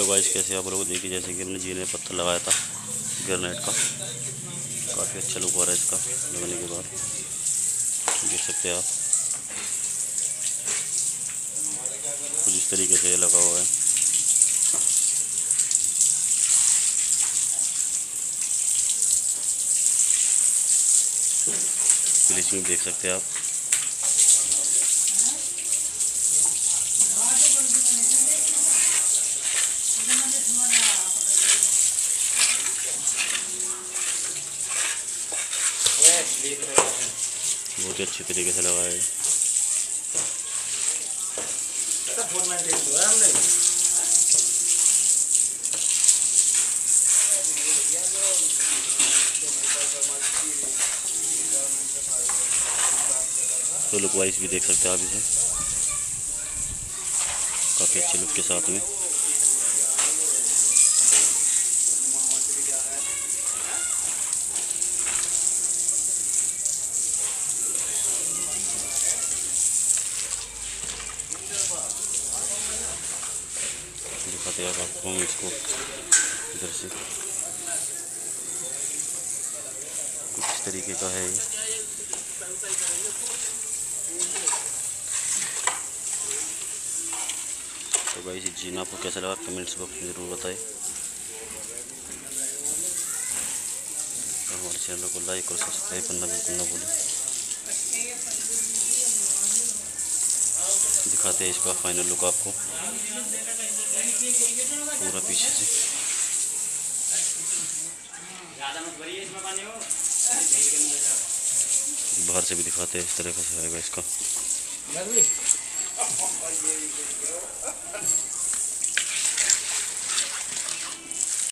Hello guys, कैसे आप लोग देखिए। जैसे कि हमने जी ने पत्थर लगाया था ग्रेनाइट का, काफ़ी अच्छा लुक आ रहा है इसका लगाने के बाद। देख सकते हैं आप कुछ इस तरीके से ये लगा हुआ है। फिनिशिंग देख सकते हैं आप। बहुत ही अच्छी तरीके से लगाया है। तो लुक वाइज भी देख सकते हैं आप इसे, काफ़ी अच्छे लुक के साथ में। दिखाते हैं आपको हम इसको इधर से, कुछ इस तरीके का है ये। तो भाई इस जीना आपको कैसा लगा कमेंट्स बॉक्स में ज़रूर बताएं। और हमारे चैनल को लाइक और सब्सक्राइब करना बिल्कुल ना भूलें। दिखाते हैं इसका फाइनल लुक आपको पूरा पीछे से। बाहर से भी दिखाते हैं इस तरह का आएगा इसका।